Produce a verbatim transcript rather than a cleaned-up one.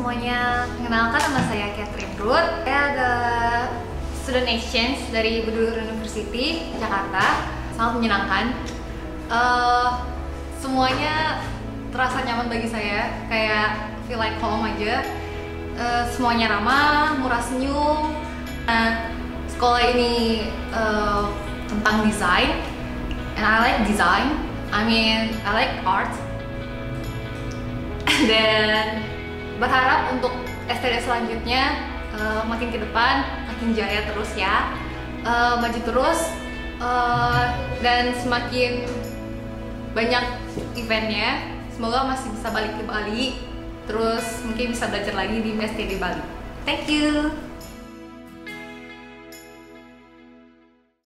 semuanya, kenalkan nama saya Catherine Ruth. Saya ada student exchange dari Borobudur University, Jakarta. Sangat menyenangkan. Uh, semuanya terasa nyaman bagi saya, kayak feel like home aja. Uh, semuanya ramah, murah senyum. Nah, sekolah ini uh, tentang desain, and I like design. I mean, I like art. Dan berharap untuk S T D selanjutnya uh, makin ke depan, makin jaya terus ya, uh, maju terus, uh, dan semakin banyak eventnya. Semoga masih bisa balik ke Bali, terus mungkin bisa belajar lagi di S T D Bali. Thank you.